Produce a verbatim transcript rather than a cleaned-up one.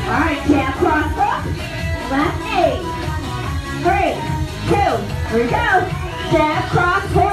All right, jab, cross, hook. Left eight. Three, two, here we go. Jab, cross, hook.